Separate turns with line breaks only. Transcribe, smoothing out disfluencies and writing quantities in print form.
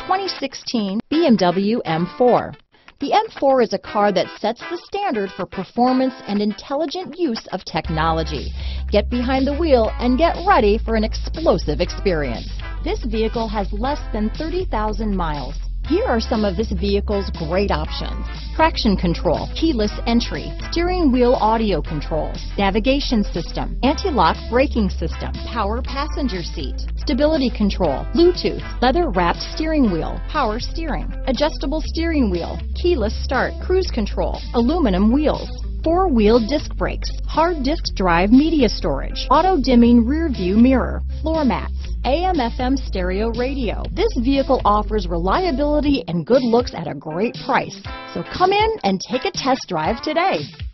2016 BMW M4. The M4 is a car that sets the standard for performance and intelligent use of technology. Get behind the wheel and get ready for an explosive experience. This vehicle has less than 30,000 miles. Here are some of this vehicle's great options: traction control, keyless entry, steering wheel audio controls, navigation system, anti-lock braking system, power passenger seat, stability control, Bluetooth, leather-wrapped steering wheel, power steering, adjustable steering wheel, keyless start, cruise control, aluminum wheels, four-wheel disc brakes, hard disk drive media storage, auto-dimming rear-view mirror, floor mats, AM/FM stereo radio. This vehicle offers reliability and good looks at a great price. So come in and take a test drive today.